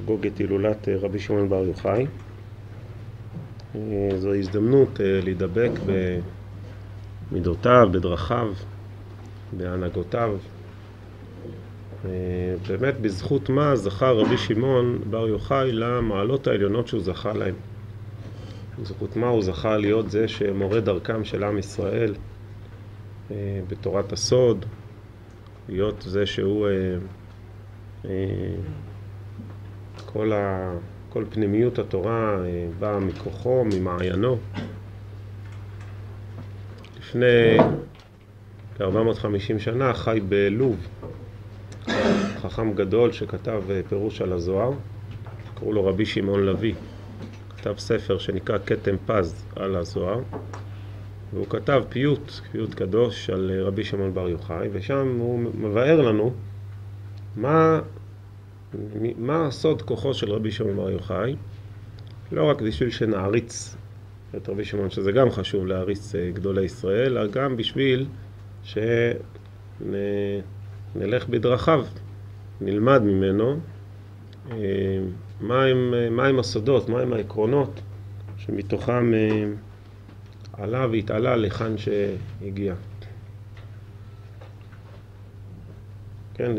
לחגוג את הילולת רבי שמעון בר יוחאי. זו הזדמנות להידבק במידותיו, בדרכיו, בהנהגותיו. באמת בזכות מה זכה רבי שמעון בר יוחאי למעלות העליונות שהוא זכה להם. בזכות מה הוא זכה להיות זה שמורה דרכם של עם ישראל בתורת הסוד, להיות זה שהוא כל פנימיות התורה באה מכוחו, ממעיינו. לפני כ-450 שנה חי בלוב חכם גדול שכתב פירוש על הזוהר, קראו לו רבי שמעון לוי. כתב ספר שנקרא כתם פז על הזוהר, והוא כתב פיוט קדוש על רבי שמעון בר יוחאי, ושם הוא מבאר לנו מה סוד כוחו של רבי שמעון בר יוחאי, לא רק בשביל שנעריץ את רבי שמעון, שזה גם חשוב להעריץ גדולי ישראל, אלא גם בשביל שנלך בדרכיו, נלמד ממנו מהם הסודות, מהם העקרונות שמתוכם עלה והתעלה לכאן שהגיע. כן,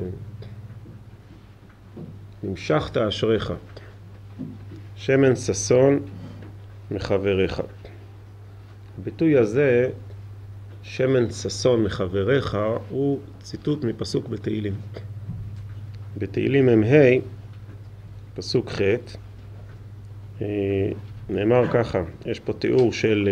נמשכת אשריך, שמן ששון מחבריך. הביטוי הזה, שמן ששון מחבריך, הוא ציטוט מפסוק בתהילים. בתהילים מ"ה, פסוק ח', נאמר ככה, יש פה תיאור של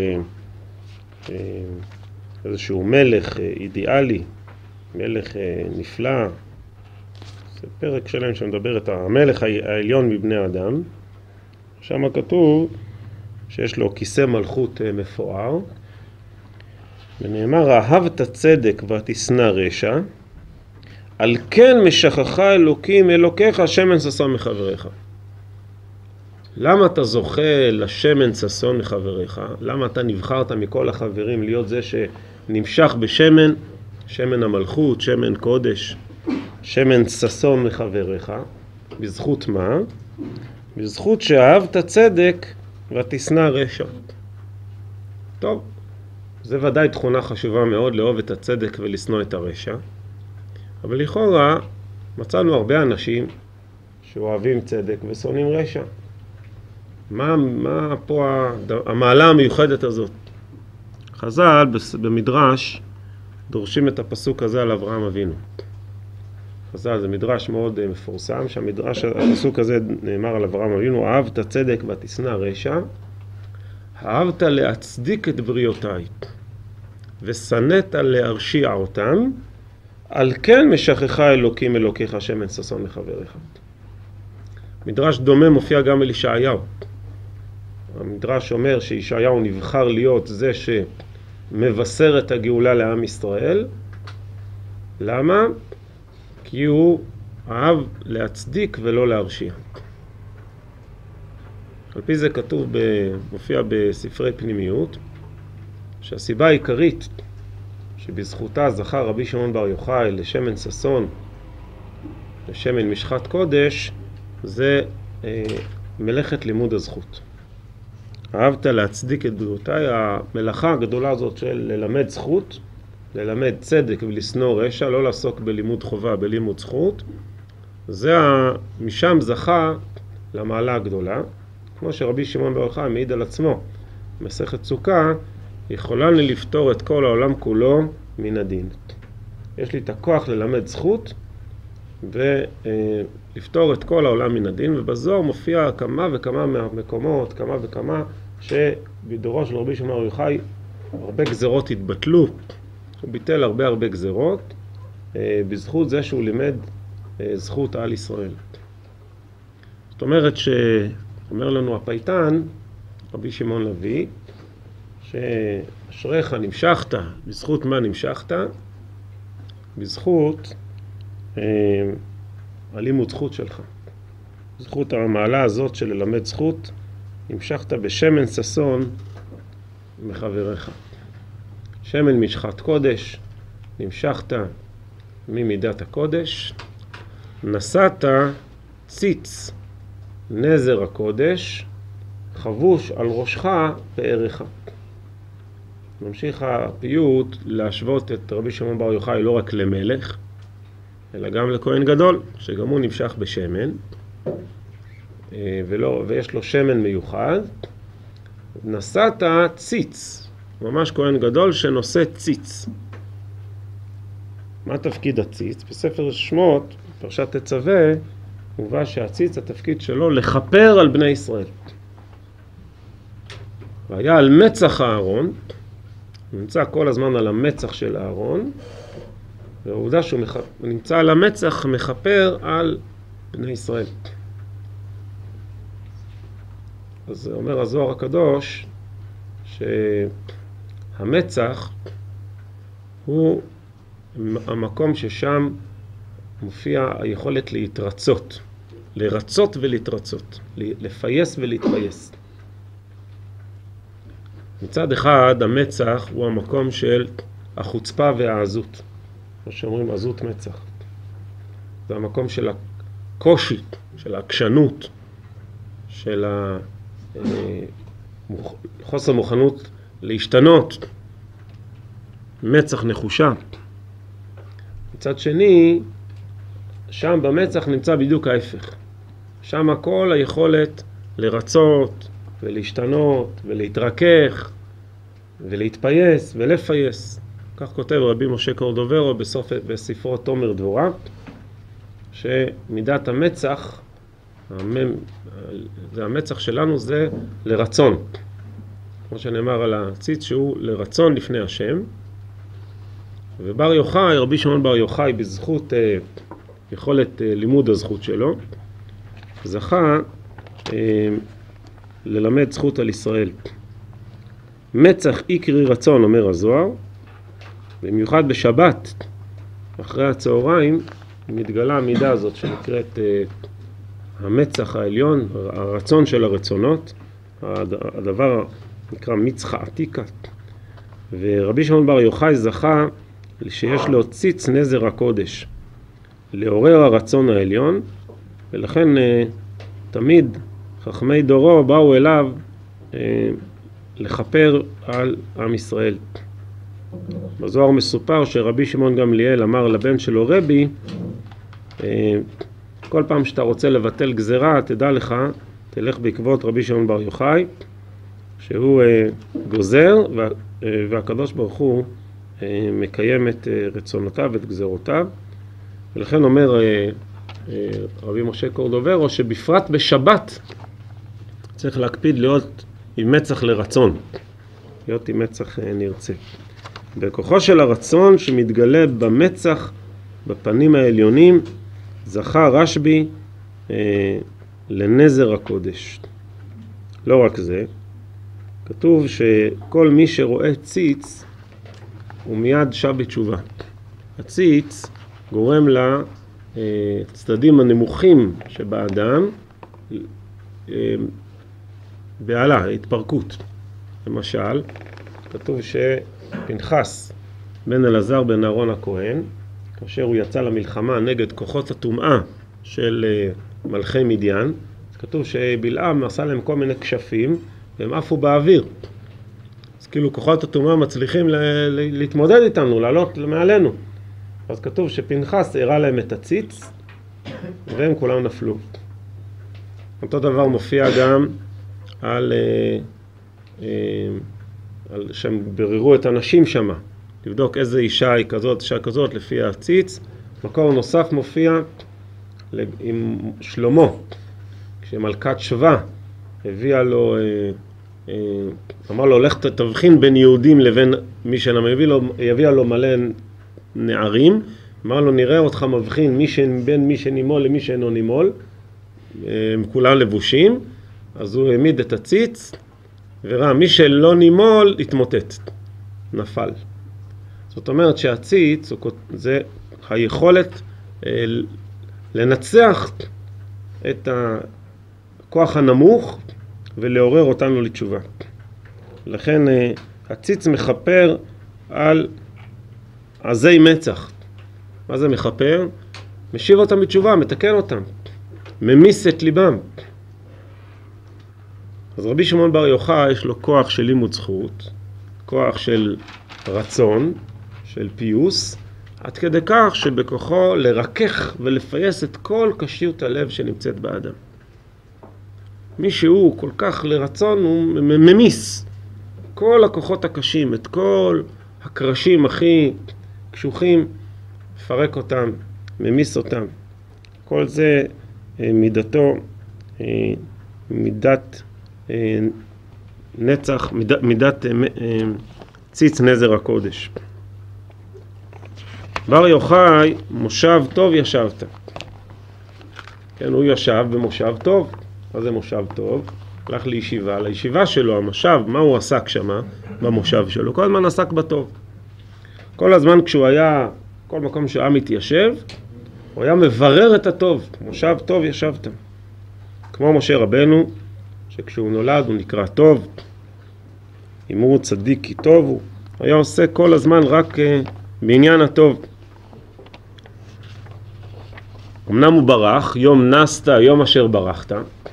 איזשהו מלך אידיאלי, מלך נפלא. זה פרק שלם שמדבר את המלך העליון מבני אדם. שם כתוב שיש לו כיסא מלכות מפואר, ונאמר, אהבת צדק ותשנא רשע, על כן משכך אלוקים אלוקיך שמן ששון מחבריך. למה אתה זוכה לשמן ששון מחבריך? למה אתה נבחרת מכל החברים להיות זה שנמשך בשמן, שמן המלכות, שמן קודש, שמן ששון מחבריך? בזכות מה? בזכות שאהבת צדק ותשנא רשע. טוב, זה ודאי תכונה חשובה מאוד, לאהוב את הצדק ולשנוא את הרשע. אבל לכאורה מצאנו הרבה אנשים שאוהבים צדק ושונאים רשע. מה פה המעלה המיוחדת הזאת? חז"ל במדרש דורשים את הפסוק הזה על אברהם אבינו. חז"ל זה מדרש מאוד מפורסם, שהמדרש, הפסוק הזה נאמר על אברהם אבינו, אהבת צדק ותשנא רשע, אהבת להצדיק את בריאותיי, ושנאת להרשיע אותם, על כן משכך אלוקים אלוקיך שמן ששון מחבריך. מדרש דומה מופיע גם על ישעיהו. המדרש אומר שישעיהו נבחר להיות זה שמבשר את הגאולה לעם ישראל. למה? כי הוא אהב להצדיק ולא להרשיע. על פי זה כתוב, מופיע בספרי פנימיות, שהסיבה העיקרית שבזכותה זכה רבי שמעון בר יוחאי לשמן ששון, לשמן משחת קודש, זה מלאכת לימוד הזכות. אהבת להצדיק את בריאותיי, המלאכה הגדולה הזאת של ללמד זכות, ללמד צדק ולשנוא רשע, לא לעסוק בלימוד חובה, בלימוד זכות, משם זכה למעלה הגדולה. כמו שרבי שמעון בר יוחאי מעיד על עצמו, מסכת סוכה, יכולה לי לפתור את כל העולם כולו מן הדין. יש לי את הכוח ללמד זכות ולפתור את כל העולם מן הדין, ובזוהר מופיע כמה וכמה מהמקומות, כמה וכמה, שבדורו של רבי שמעון בר יוחאי הרבה גזרות התבטלו. הוא ביטל הרבה גזרות בזכות זה שהוא לימד זכות על ישראל. זאת אומרת שאומר לנו הפייטן, רבי שמעון לוי, שאשריך נמשכת, בזכות מה נמשכת? בזכות הלימוד זכות שלך. בזכות המעלה הזאת של ללמד זכות, נמשכת בשמן ששון מחבריך. שמן משחת קודש, נמשכת ממידת הקודש, נסעת ציץ נזר הקודש חבוש על ראשך פארך. ממשיך הפיוט להשוות את רבי שמעון בר יוחאי לא רק למלך, אלא גם לכהן גדול, שגם הוא נמשך בשמן, ויש לו שמן מיוחד. נשאת ציץ, ממש כהן גדול שנושא ציץ. מה תפקיד הציץ? בספר שמות, פרשת תצווה, מובא שהציץ, התפקיד שלו לכפר על בני ישראל. והיה על מצח הארון, הוא נמצא כל הזמן על המצח של הארון, והעובדה שהוא נמצא על המצח מכפר על בני ישראל. אז אומר הזוהר הקדוש שהמצח הוא המקום ששם מופיע היכולת להתרצות, לרצות ולהתרצות, לפייס ולהתפייס. מצד אחד המצח הוא המקום של החוצפה והעזות, מה שאומרים עזות מצח. זה המקום של הקושי, של העקשנות, של חוסר מוכנות להשתנות, מצח נחושה. מצד שני, שם במצח נמצא בדיוק ההפך. שם כל היכולת לרצות ולהשתנות ולהתרכך ולהתפייס ולפייס. כך כותב רבי משה קורדוברו בספרו תומר דבורה, שמידת המצח, זה המצח שלנו, זה לרצון. כמו שנאמר על הציץ שהוא לרצון לפני השם. ובר יוחאי, רבי שמעון בר יוחאי, בזכות יכולת לימוד הזכות שלו, זכה ללמד זכות על ישראל. מצח עיקרי רצון, אומר הזוהר, במיוחד בשבת, אחרי הצהריים, מתגלה המידה הזאת שנקראת המצח העליון, הרצון של הרצונות, הדבר נקרא מצחה עתיקה. ורבי שמעון בר יוחאי זכה שיש לו ציץ נזר הקודש, לעורר הרצון העליון, ולכן תמיד חכמי דורו באו אליו לכפר על עם ישראל. בזוהר מסופר שרבי שמעון גמליאל אמר לבן שלו רבי, כל פעם שאתה רוצה לבטל גזרה, תדע לך, תלך בעקבות רבי שמעון בר יוחאי, שהוא גוזר, והקדוש ברוך הוא מקיים את רצונותיו ואת גזרותיו. ולכן אומר רבי משה קורדוברו שבפרט בשבת צריך להקפיד להיות עם מצח לרצון, להיות עם מצח נרצה. בכוחו של הרצון שמתגלה במצח בפנים העליונים, זכה רשב"י לנזר הקודש. לא רק זה, כתוב שכל מי שרואה ציץ הוא מיד שב בתשובה. הציץ גורם לצדדים הנמוכים שבאדם בעלה, התפרקות. למשל, כתוב שפנחס בן אלעזר בן אהרון הכהן, כאשר הוא יצא למלחמה נגד כוחות הטומאה של מלכי מדיין, כתוב שבלעם עשה להם כל מיני כשפים והם עפו באוויר. אז כאילו כוחות הטומאה מצליחים להתמודד איתנו, לעלות מעלינו. אז כתוב שפנחס הראה להם את הציץ והם כולם נפלו. אותו דבר מופיע גם על שהם ברירו את הנשים שמה, לבדוק איזה אישה היא כזאת, אישה כזאת לפי הציץ. מקור נוסף מופיע עם שלמה, כשמלכת שבא הביאה לו, אמר לו, לך תבחין בין יהודים לבין מי שאינם, הביאה לו מלא נערים, אמר לו, נראה אותך מבחין בין מי שנימול למי שאינו נימול, הם כולם לבושים. אז הוא העמיד את הציץ וראה מי שלא נימול התמוטט, נפל. זאת אומרת שהציץ זה היכולת לנצח את הכוח הנמוך ולעורר אותנו לתשובה. לכן הציץ מחפר על עזי מצח. מה זה מחפר? משיב אותם בתשובה, מתקן אותם. ממיס את ליבם. אז רבי שמעון בר יוחאי יש לו כוח של לימוד זכות, כוח של רצון, של פיוס, עד כדי כך שבכוחו לרכך ולפייס את כל קשיות הלב שנמצאת באדם. מי שהוא כל כך לרצון הוא ממיס כל הכוחות הקשים, את כל הקרשים הכי קשוחים, מפרק אותם, ממיס אותם. כל זה מידתו, מידת נצח, מידת ציץ נזר הקודש. בר יוחאי, מושב טוב ישבת. כן, הוא ישב במושב טוב. מה זה מושב טוב? הלך לישיבה, לישיבה שלו, המושב, מה הוא עסק שמה? במושב שלו. כל הזמן עסק בטוב. כל הזמן כשהוא היה, כל מקום שהוא היה מתיישב, הוא היה מברר את הטוב. מושב טוב ישבת. כמו משה רבנו, שכשהוא נולד הוא נקרא טוב. אם הוא צדיק כי טוב הוא. היה עושה כל הזמן רק בעניין הטוב. אמנם הוא ברח, יום נסת, יום אשר ברחת,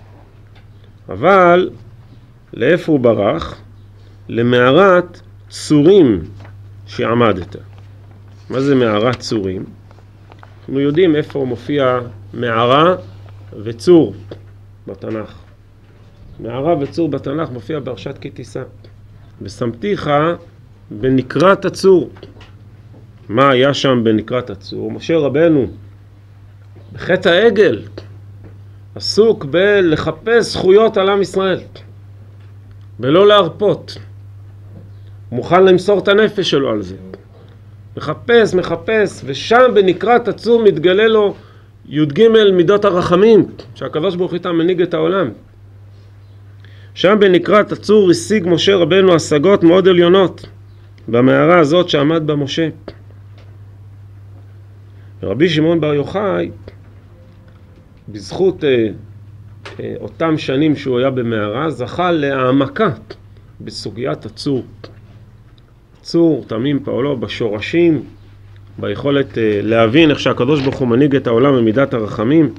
אבל לאיפה הוא ברח? למערת צורים שעמדת. מה זה מערת צורים? אנחנו יודעים איפה הוא מופיע מערה וצור בתנ"ך. מערה וצור בתנ"ך מופיע בפרשת כי תישא. ושמתיך בנקרת הצור. מה היה שם בנקרת הצור? משה רבנו בחטא העגל עסוק בלחפש זכויות על עם ישראל, ולא להרפות. הוא מוכן למסור את הנפש שלו על זה. מחפש, ושם בנקרת הצור מתגלה לו י"ג מידות הרחמים, שהקדוש ברוך הוא איתם מנהיג את העולם. שם בנקרת הצור השיג משה רבנו השגות מאוד עליונות, במערה הזאת שעמד בה משה. רבי שמעון בר יוחאי, בזכות אותם שנים שהוא היה במערה, זכה להעמקה בסוגיית הצור. צור, תמים פעולו, בשורשים, ביכולת להבין איך שהקדוש ברוך הוא מנהיג את העולם במידת הרחמים.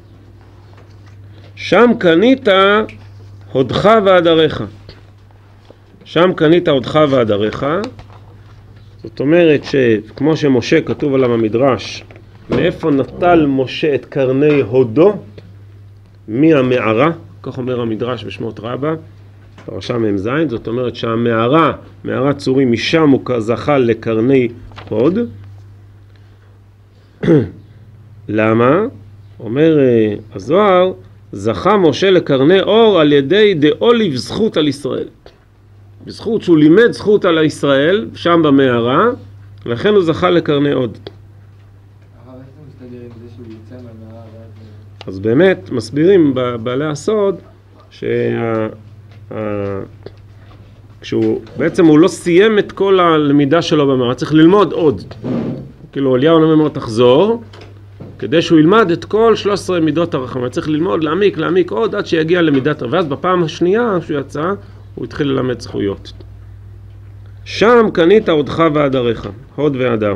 שם קנית הודך ועדריך. שם קנית הודך ועדריך. זאת אומרת שכמו שמשה כתוב עליו המדרש, מאיפה נטל משה את קרני הודו? מהמערה, כך אומר המדרש בשמות רבה, פרשה מ"ז. זאת אומרת שהמערה, מערת צורים, משם הוא זכה לקרני הוד. למה? אומר הזוהר, זכה משה לקרני אור על ידי דאוליב זכות על ישראל. בזכות שהוא לימד זכות על ישראל, שם במערה, לכן הוא זכה לקרני הוד. אז באמת מסבירים בעלי הסוד כשהוא בעצם הוא לא סיים את כל הלמידה שלו במערה, צריך ללמוד עוד. כאילו אליהו אומר תחזור, כדי שהוא ילמד את כל 13 מידות הרחמים, צריך ללמוד, להעמיק עוד עד שיגיע למידת, ואז בפעם השנייה שהוא יצא, הוא התחיל ללמד זכויות. שם קנית הודך ועדריך, הוד ועדר.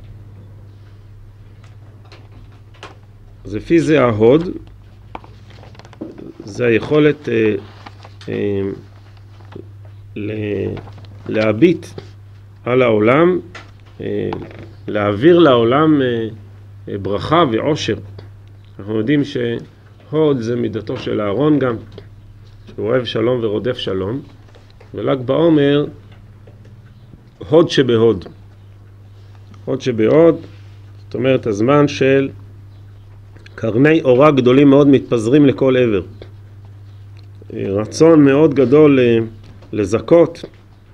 אז לפי זה ההוד, זה היכולת להביט על העולם, להעביר לעולם ברכה ועושר. אנחנו יודעים שהוד זה מידתו של אהרון גם, שהוא אוהב שלום ורודף שלום, ול"ג בעומר הוד שבהוד. הוד שבהוד, זאת אומרת הזמן של קרני אורה גדולים מאוד מתפזרים לכל עבר. רצון מאוד גדול לזכות,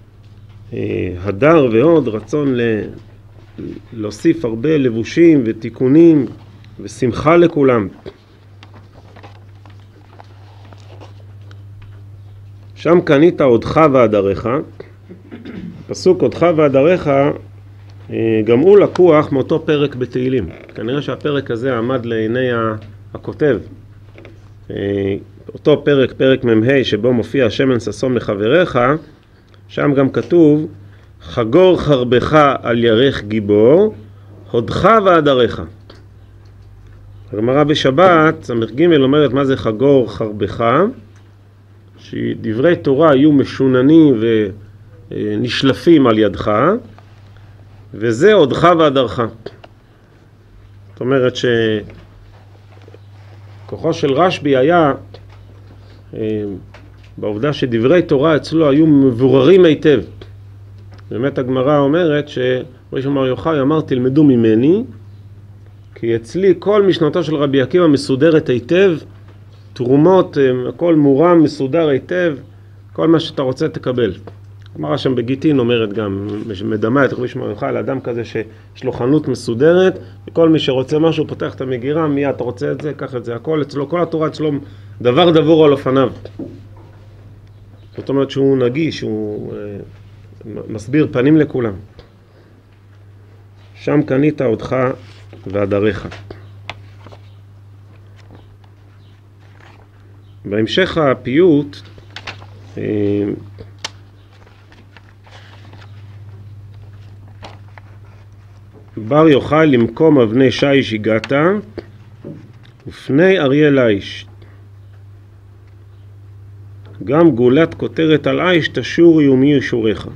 הדר ועוד, רצון להוסיף הרבה לבושים ותיקונים ושמחה לכולם. שם קנית הודך ועדריך. פסוק הודך ועדריך גם הוא לקוח מאותו פרק בתהילים. כנראה שהפרק הזה עמד לעיני הכותב. אותו פרק, פרק מ"ה, שבו מופיע שמן ששון לחבריך, שם גם כתוב חגור חרבך על ירך גיבור, הודך ועדריך. הגמרא בשבת, סמך ג' אומרת מה זה חגור חרבך, שדברי תורה היו משוננים ונשלפים על ידך, וזה עודך והדרך. זאת אומרת שכוחו של רשב"י היה בעובדה שדברי תורה אצלו היו מבוררים היטב. באמת הגמרא אומרת שרבי שמעון בר יוחאי אמר תלמדו ממני, כי אצלי כל משנתו של רבי עקיבא מסודרת היטב, תרומות, הכל מורם, מסודר היטב, כל מה שאתה רוצה תקבל. הגמרא שם בגיטין אומרת גם, מדמה את רבי שמעון בר יוחאי לאדם כזה שיש לו חנות מסודרת, וכל מי שרוצה משהו פותח את המגירה, מיד אתה רוצה את זה, קח את זה, הכל אצלו, כל התורה אצלו דבר דבור על אופניו. זאת אומרת שהוא נגיש, הוא מסביר פנים לכולם. שם קנית עודך והדרך. בהמשך הפיוט בר יוחאי למקום אבני שיש הגעת ופני אריה לאיש, גם גולת כותרת על איש תשור יומי ישורך.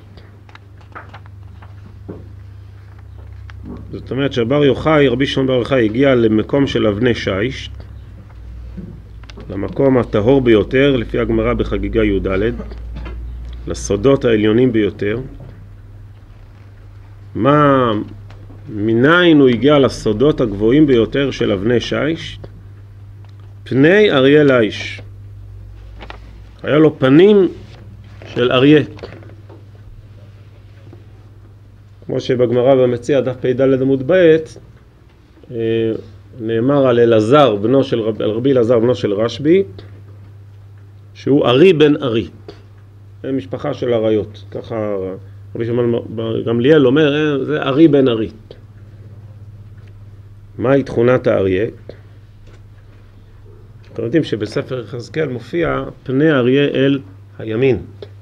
זאת אומרת שבר יוחאי, רבי שמעון בר יוחאי הגיע למקום של אבני שיש, למקום הטהור ביותר לפי הגמרא בחגיגה י"ד, לסודות העליונים ביותר. מניין הוא הגיע לסודות הגבוהים ביותר של אבני שיש? פני אריה לאיש. היה לו פנים של אריה. כמו שבגמרא במציע דף פ"ד עמוד ב' נאמר על אלעזר, על רבי אלעזר בנו של רשב"י, שהוא ארי בן ארי. זה משפחה של אריות. ככה רבי שמעון גמליאל אומר, זה ארי בן ארי. מהי תכונת האריה? אתם יודעים שבספר יחזקאל מופיע פני אריה אל הימין.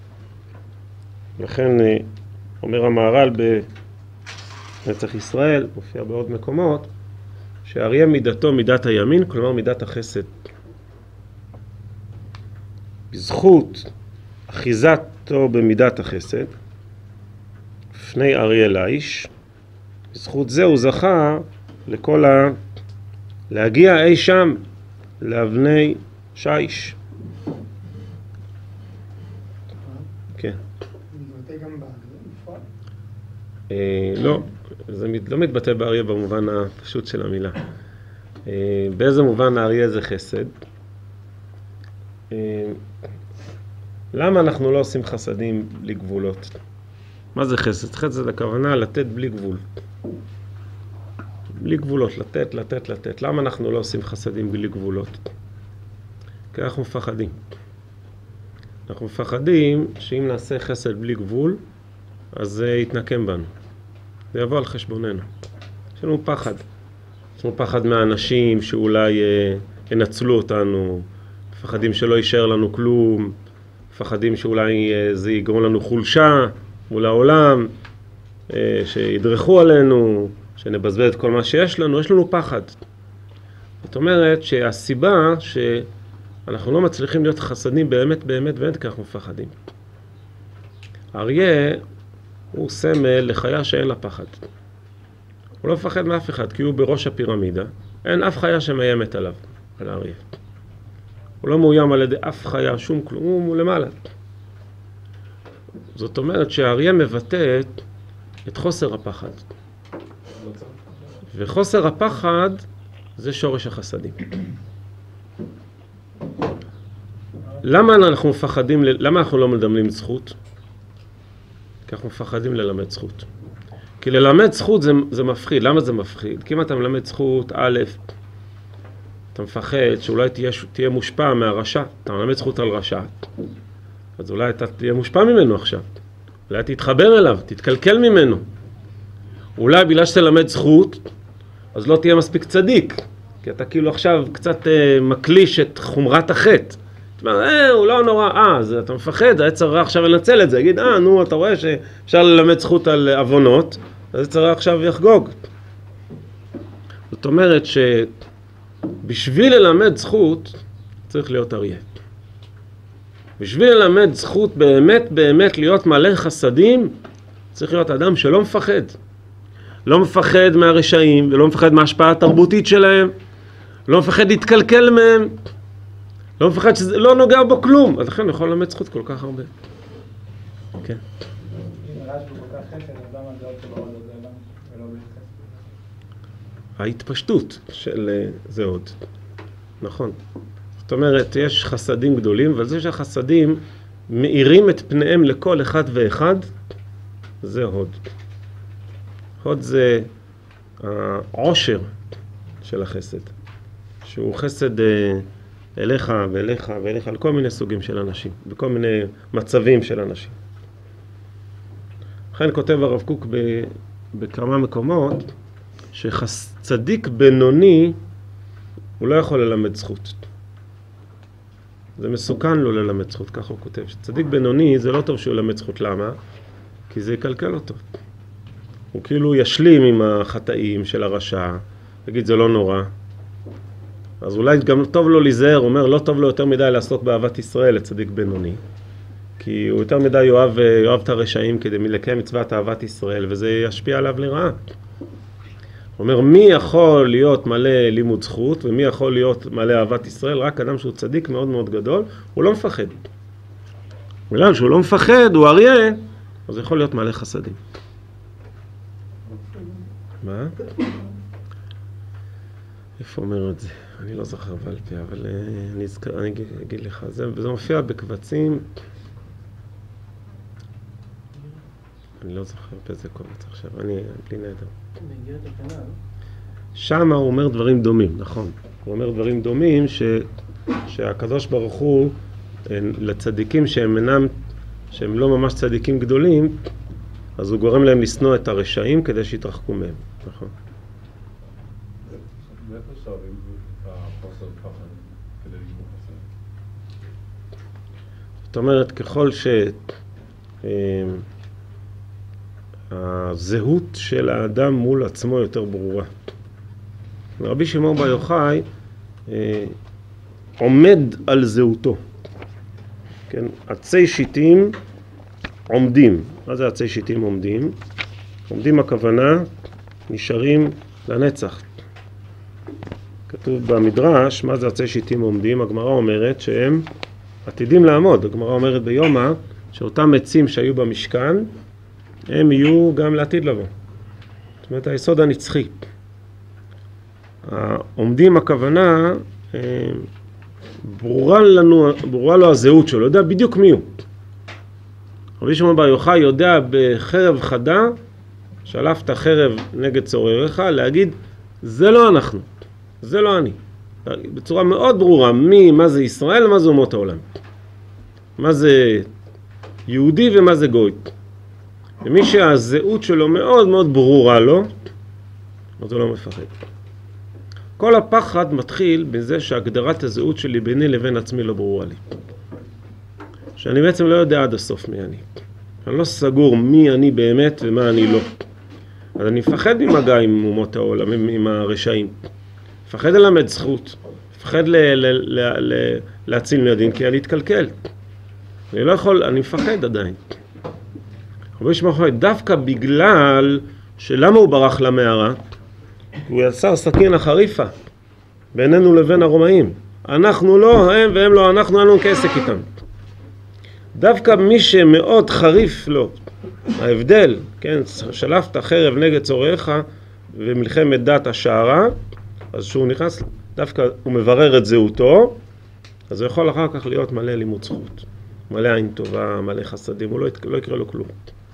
לכן אומר המהר"ל בנצח ישראל, מופיע בעוד מקומות, שאריה מידתו מידת הימין, כלומר מידת החסד. בזכות אחיזתו במידת החסד, פני אריה לאיש, בזכות זה הוא זכה להגיע אי שם לאבני שיש. כן. מתבטא גם באריה בפועל? לא, זה לא מתבטא באריה במובן הפשוט של המילה. באיזה מובן האריה זה חסד? למה אנחנו לא עושים חסדים בלי גבולות? מה זה חסד? חסד זה הכוונה לתת בלי גבול. בלי גבולות, לתת. למה אנחנו לא עושים חסדים בלי גבולות? כי אנחנו מפחדים. אנחנו מפחדים שאם נעשה חסד בלי גבול, אז זה יתנקם בנו. זה יבוא על חשבוננו. יש לנו פחד. יש לנו פחד מהאנשים שאולי ינצלו אותנו, מפחדים שלא יישאר לנו כלום, מפחדים שאולי זה יגרום לנו חולשה מול העולם, שידרכו עלינו, שנבזבז את כל מה שיש לנו. יש לנו פחד. זאת אומרת שהסיבה שאנחנו לא מצליחים להיות חסדים באמת, כי אנחנו מפחדים. אריה הוא סמל לחיה שאין לה פחד. הוא לא מפחד מאף אחד, כי הוא בראש הפירמידה. אין אף חיה שמאיימת עליו, על האריה. הוא לא מאוים על ידי אף חיה, שום כלום, הוא למעלה. זאת אומרת שהאריה מבטא את חוסר הפחד. וחוסר הפחד זה שורש החסדים. למה אנחנו מפחדים, למה אנחנו לא מלמדים זכות? כי אנחנו מפחדים ללמד זכות. כי ללמד זכות זה מפחיד. למה זה מפחיד? כי אם אתה מלמד זכות, א', אתה מפחד שאולי תהיה מושפע מהרשע. אתה מלמד זכות על רשע. אז אולי אתה תהיה מושפע ממנו עכשיו. אולי תתחבר אליו, תתקלקל ממנו. אולי בגלל שתלמד זכות, אז לא תהיה מספיק צדיק. כי אתה כאילו עכשיו קצת מקליש את חומרת החטא. זאת אומרת, הוא לא נורא, אז אתה מפחד, העץ הרע עכשיו לנצל את זה. יגיד, נו, אתה רואה שאפשר ללמד זכות על עוונות, אז העץ הרע עכשיו יחגוג. זאת אומרת בשביל ללמד זכות צריך להיות אריה. בשביל ללמד זכות באמת להיות מלא חסדים, צריך להיות אדם שלא מפחד. לא מפחד מהרשעים ולא מפחד מההשפעה התרבותית שלהם, לא מפחד להתקלקל מהם, לא מפחד שזה לא נוגע בו כלום. אז לכן יכול ללמד זכות כל כך הרבה. כן. ההתפשטות של זה עוד. נכון. זאת אומרת, יש חסדים גדולים, אבל זה שהחסדים מאירים את פניהם לכל אחד ואחד, זה הוד. הוד זה העושר של החסד, שהוא חסד אליך ואליך ואליך, על כל מיני סוגים של אנשים, בכל מיני מצבים של אנשים. לכן כותב הרב קוק בכמה מקומות, שצדיק בינוני, הוא לא יכול ללמד זכות. זה מסוכן לו ללמד זכות, ככה הוא כותב. שצדיק בינוני זה לא טוב שהוא ללמד זכות, למה? כי זה יקלקל אותו. הוא כאילו ישלים עם החטאים של הרשע, יגיד זה לא נורא. אז אולי גם טוב לו להיזהר, הוא אומר לא טוב לו יותר מדי לעסוק באהבת ישראל לצדיק בינוני. כי הוא יותר מדי יאהב את הרשעים כדי לקיים מצוות אהבת ישראל, וזה ישפיע עליו לרעה. הוא אומר, מי יכול להיות מלא לימוד זכות, ומי יכול להיות מלא אהבת ישראל? רק אדם שהוא צדיק מאוד מאוד גדול, הוא לא מפחד. בגלל שהוא לא מפחד, הוא אריה, אז יכול להיות מלא חסדים. מה? איפה אומר את זה? אני לא זוכר בעל פה, אבל אני אגיד לך. זה מופיע בקבצים. אני לא זוכר באיזה קובץ עכשיו, אני בלי נהדר. שם הוא אומר דברים דומים, נכון. הוא אומר דברים דומים שהקדוש ברוך הוא, לצדיקים שהם לא ממש צדיקים גדולים, אז הוא גורם להם לשנוא את הרשעים כדי שיתרחקו מהם, נכון. מאיפה שואבים החוסר פחד כדי לגמור חסד? זאת אומרת, ככל הזהות של האדם מול עצמו יותר ברורה. רבי שמעון בר יוחאי עומד על זהותו. כן, עצי שיטים עומדים. מה זה עצי שיטים עומדים? עומדים הכוונה נשארים לנצח. כתוב במדרש, מה זה עצי שיטים עומדים? הגמרא אומרת שהם עתידים לעמוד. הגמרא אומרת ביומא שאותם עצים שהיו במשכן, הם יהיו גם לעתיד לבוא. זאת אומרת, היסוד הנצחי. העומדים הכוונה, ברורה לו הזהות שלו, יודע בדיוק מי הוא. רבי שמעון בר יוחאי יודע בחרב חדה, שלפת חרב נגד צורריך, להגיד, זה לא אנחנו, זה לא אני. בצורה מאוד ברורה, מה זה ישראל ומה זה אומות העולם. מה זה יהודי ומה זה גוי. ומי שהזהות שלו מאוד מאוד ברורה לו, אז הוא לא מפחד. כל הפחד מתחיל בזה שהגדרת הזהות שלי ביני לבין עצמי לא ברורה לי. שאני בעצם לא יודע עד הסוף מי אני. אני לא סגור מי אני באמת ומה אני לא. אז אני מפחד ממגע עם אומות העולם, עם הרשעים. מפחד ללמד זכות. מפחד להציל מידין, כי אני אתקלקל. אני לא יכול, אני מפחד עדיין. רבי שמעון בר יוחאי, דווקא בגלל שלמה הוא ברח למערה? הוא יצר סכין החריפה בינינו לבין הרומאים. אנחנו לא הם והם לא אנחנו, אין לנו כעסק איתם. דווקא מי שמאוד חריף לו, ההבדל, כן, שלפת חרב נגד צורריך ומלחמת דת השערה, אז שהוא נכנס, דווקא הוא מברר את זהותו, אז הוא יכול אחר כך להיות מלא לימוד זכות, מלא עין טובה, מלא חסדים, הוא לא יקרה לו כלום.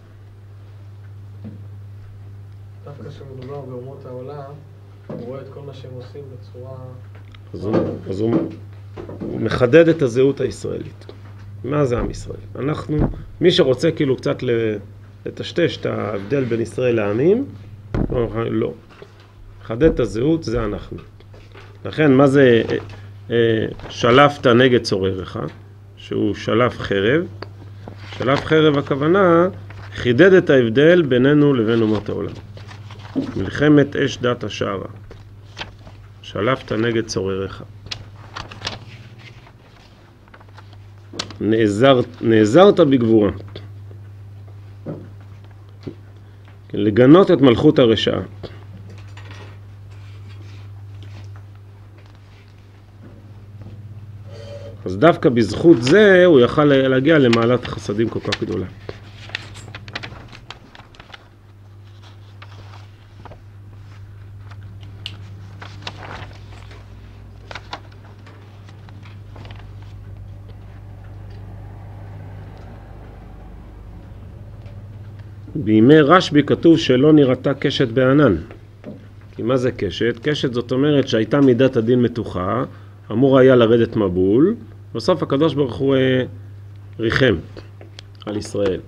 דווקא כשמדובר באומות העולם, הוא רואה את כל מה שהם עושים בצורה... אז הוא מחדד את הזהות הישראלית. מה זה עם ישראל? אנחנו, מי שרוצה כאילו קצת לטשטש את ההבדל בין ישראל לעמים, לא. מחדד את הזהות, זה אנחנו. לכן, מה זה שלפת נגד צורריך? שהוא שלף חרב. שלף חרב הכוונה, חידד את ההבדל בינינו לבין אומות העולם. מלחמת אש דת השערה. שלפת נגד צורריך. נעזרת בגבורה. לגנות את מלכות הרשעה. אז דווקא בזכות זה הוא יכל להגיע למעלת החסדים כל כך גדולה. בימי רשב"י כתוב שלא נראתה קשת בענן. כי מה זה קשת? קשת זאת אומרת שהייתה מידת הדין מתוחה, אמור היה לרדת מבול, בסוף הקדוש ברוך הוא ריחם על ישראל.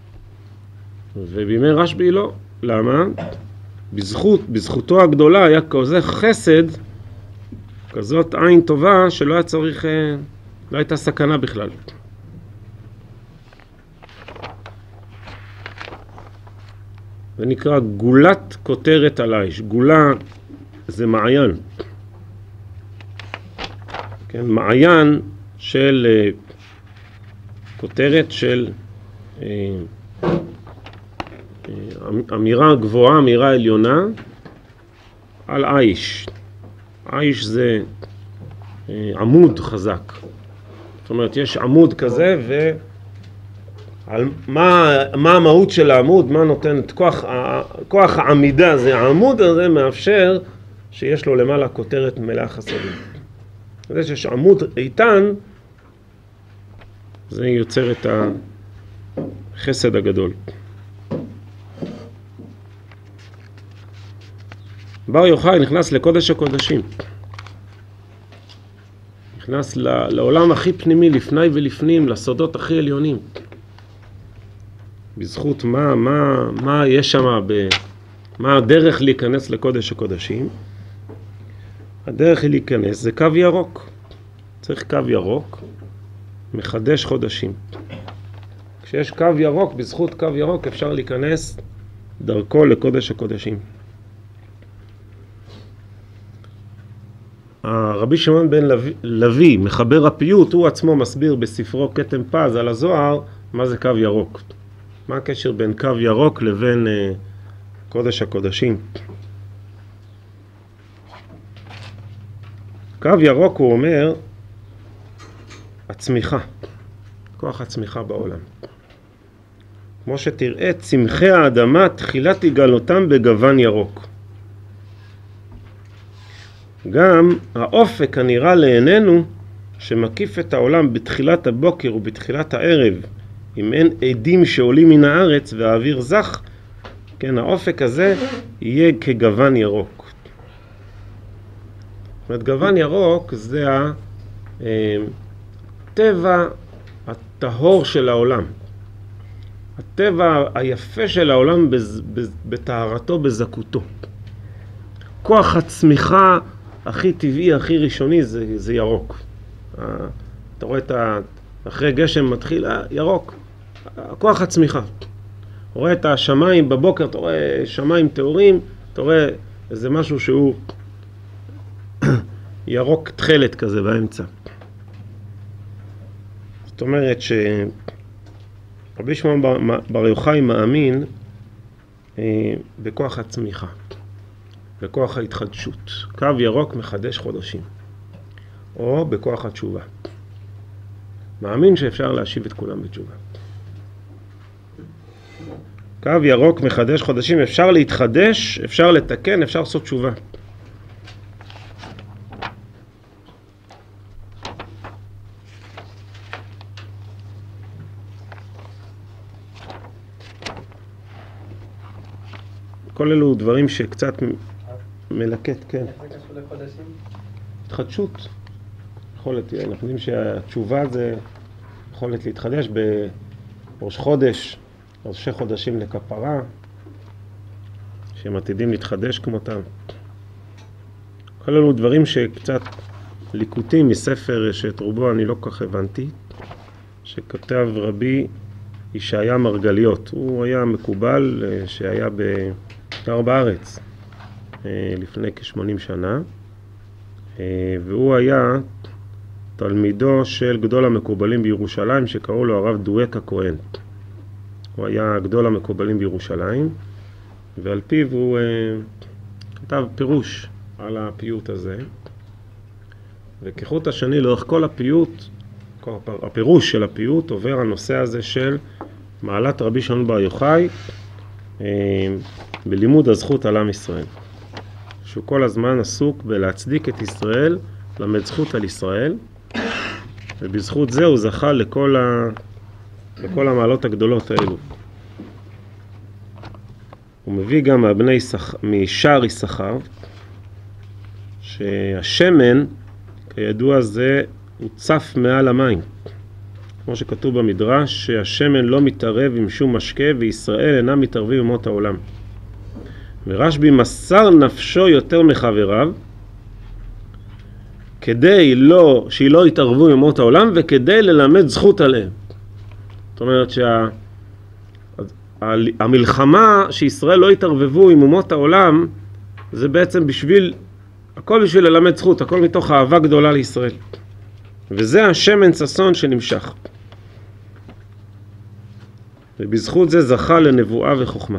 ובימי רשב"י לא. למה? בזכותו הגדולה היה כזה חסד, כזאת עין טובה שלא היה צריך, לא הייתה סכנה בכלל. זה נקרא גולת כותרת על האש. גולה זה מעיין. כן, מעיין של כותרת של אמירה גבוהה, אמירה עליונה על האש. האש זה עמוד חזק. זאת אומרת, יש עמוד כזה על מה המהות של העמוד, מה נותן את כוח העמידה, זה העמוד הזה מאפשר שיש לו למעלה כותרת מלאה חסדים. זה שיש עמוד איתן, זה יוצר את החסד הגדול. בר יוחאי נכנס לקודש הקודשים. נכנס לעולם הכי פנימי, לפני ולפנים, לסודות הכי עליונים. בזכות מה יש שם, מה הדרך להיכנס לקודש הקודשים? הדרך להיכנס זה קו ירוק. צריך קו ירוק, מחדש חודשים. כשיש קו ירוק, בזכות קו ירוק אפשר להיכנס דרכו לקודש הקודשים. הרבי שמעון בן לוי, מחבר הפיוט, הוא עצמו מסביר בספרו כתם פז על הזוהר, מה זה קו ירוק. מה הקשר בין קו ירוק לבין קודש הקודשים? קו ירוק הוא אומר הצמיחה, כוח הצמיחה בעולם. כמו שתראה, צמחי האדמה תחילת יגלותם בגוון ירוק. גם האופק הנראה לעינינו שמקיף את העולם בתחילת הבוקר ובתחילת הערב, אם אין עדים שעולים מן הארץ והאוויר זך, כן, האופק הזה יהיה כגוון ירוק. זאת אומרת, גוון ירוק זה הטבע הטהור של העולם. הטבע היפה של העולם בטהרתו, בזכותו. כוח הצמיחה הכי טבעי, הכי ראשוני זה ירוק. אתה רואה אחרי גשם מתחיל, ירוק. כוח הצמיחה. אתה רואה את השמיים בבוקר, אתה רואה שמיים טהורים, אתה רואה איזה משהו שהוא ירוק תחלת כזה באמצע. זאת אומרת שרבי שמעון בר יוחאי מאמין בכוח הצמיחה, בכוח ההתחדשות. קו ירוק מחדש חודשים, או בכוח התשובה. מאמין שאפשר להשיב את כולם בתשובה. קו ירוק מחדש חודשים, אפשר להתחדש, אפשר לתקן, אפשר לעשות תשובה. כל אלו דברים שקצת מלקט, כן. איך זה קשור לחודשים? התחדשות. יכולת, אנחנו יודעים שהתשובה זה יכולת להתחדש בראש חודש, ראשי חודשים לכפרה, שהם עתידים להתחדש כמותם. כל אלו דברים שקצת ליקוטים מספר שאת רובו אני לא כך הבנתי, שכתב רבי ישעיה מרגליות. הוא היה מקובל שהיה גר בארץ לפני כ-80 שנה, והוא היה תלמידו של גדול המקובלים בירושלים שקראו לו הרב דואק הכהן. הוא היה גדול המקובלים בירושלים, ועל פיו הוא כתב פירוש על הפיוט הזה. וכחוט השני לאורך כל הפיוט, הפירוש של הפיוט עובר הנושא הזה של מעלת רבי שמעון בר יוחאי בלימוד הזכות על עם ישראל. שהוא כל הזמן עסוק בלהצדיק את ישראל, למד זכות על ישראל, ובזכות זה הוא זכה לכל המעלות הגדולות האלו. הוא מביא גם משער יששכר, שהשמן, כידוע זה, הוא צף מעל המים. כמו שכתוב במדרש, שהשמן לא מתערב עם שום משקה, וישראל אינם מתערבים עם אומות העולם. ורשב"י מסר נפשו יותר מחבריו, כדי שהיא לא יתערבו עם אומות העולם, וכדי ללמד זכות עליהם. זאת אומרת שהמלחמה שישראל לא יתערבבו עם אומות העולם, זה בעצם הכל בשביל ללמד זכות, הכל מתוך אהבה גדולה לישראל. וזה השמן ששון שנמשך. ובזכות זה זכה לנבואה וחוכמה.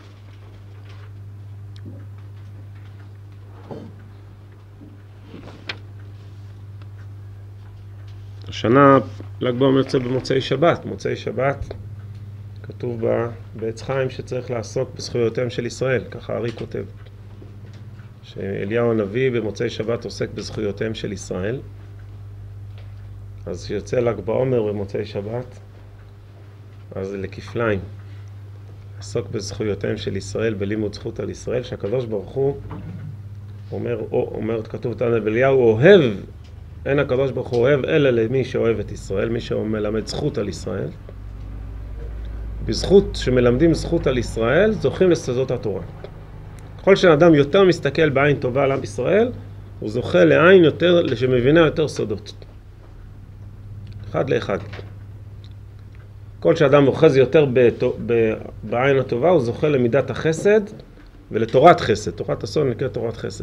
השנה ל"ג בעומר יוצא במוצאי שבת. מוצאי שבת כתוב בעץ חיים שצריך לעסוק בזכויותיהם של ישראל, ככה הארי כותב. שאליהו הנביא במוצאי שבת עוסק בזכויותיהם של ישראל. אז כשיוצא ל"ג בעומר במוצאי שבת, אז לכפליים. עסוק בזכויותיהם של ישראל בלימוד זכות על ישראל, שהקדוש ברוך הוא אומר כתוב תנא באליהו, אוהב, אין הקדוש ברוך הוא אוהב אלא למי שאוהב את ישראל, מי שמלמד זכות על ישראל. בזכות שמלמדים זכות על ישראל, זוכים לסודות התורה. ככל שאדם יותר מסתכל בעין טובה על עם ישראל, הוא זוכה לעין יותר, שמבינה יותר סודות. אחד לאחד. כל שאדם אוחז יותר בעין הטובה, הוא זוכה למידת החסד ולתורת חסד. תורת הסוד נקראת תורת חסד.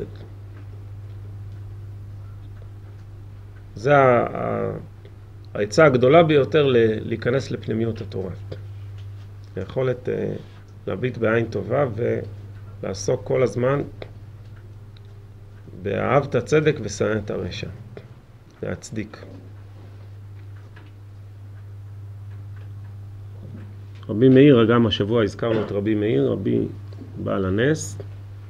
זה העצה הגדולה ביותר להיכנס לפנימיות התורה. היכולת להביט בעין טובה ולעסוק כל הזמן באהבת הצדק ושנא את הרשע. להצדיק. רבי מאיר, גם השבוע הזכרנו את רבי מאיר, רבי בעל הנס.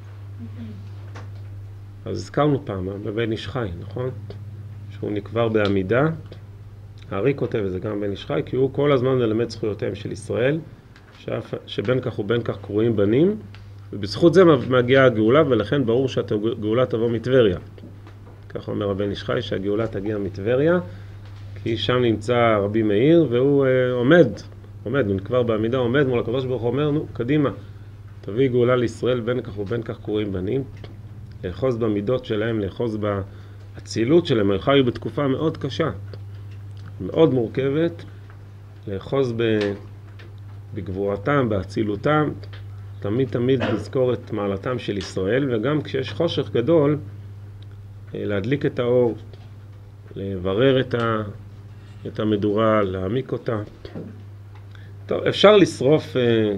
אז הזכרנו פעם בבן איש חי, נכון? שהוא נקבר בעמידה. הארי כותב את זה גם בן איש חי, כי הוא כל הזמן מלמד זכויותיהם של ישראל, שבין כך ובין כך קרויים בנים, ובזכות זה מגיעה הגאולה, ולכן ברור שהגאולה תבוא מטבריה. כך אומר הבן איש חי, שהגאולה תגיע מטבריה, כי שם נמצא רבי מאיר, והוא עומד, הוא נקבר בעמידה, עומד מול הקדוש ברוך הוא, אומר, נו, קדימה, תביא גאולה לישראל בין כך ובין כך קרויים בנים, לאחוז במידות שלהם, לאחוז באצילות שלהם. הם חיו בתקופה מאוד קשה, מאוד מורכבת, לאחוז בגבורתם, באצילותם, תמיד לזכור את מעלתם של ישראל, וגם כשיש חושך גדול, להדליק את האור, לברר את המדורה, להעמיק אותה. טוב, אפשר לשרוף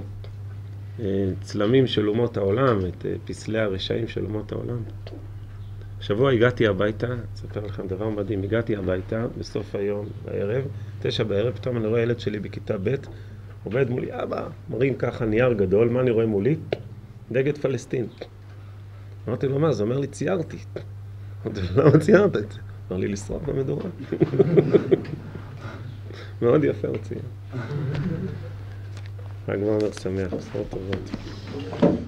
צלמים של אומות העולם, את פסלי הרשעים של אומות העולם. השבוע הגעתי הביתה, אספר לכם דבר מדהים, הגעתי הביתה בסוף היום, בערב, 9 בערב, פתאום אני רואה ילד שלי בכיתה ב' עובד מולי, אבא, מראים ככה נייר גדול, מה אני רואה מולי? דגל פלסטין. אמרתי לו, מה? זה אומר לי, ציירתי. אמרתי לו, למה ציירת את זה? אמר לי, לשרוף במדורה. מאוד יפה הוא צייר. הגמר שמח, בשורות טובות.